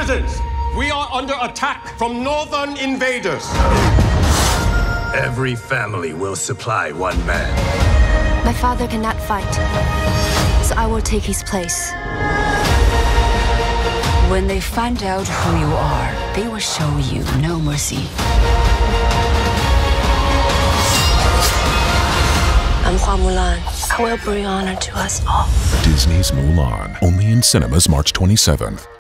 Citizens, we are under attack from northern invaders. Every family will supply one man. My father cannot fight, so I will take his place. When they find out who you are, they will show you no mercy. I'm Mulan. I will bring honor to us all. Disney's Mulan, only in cinemas March 27th.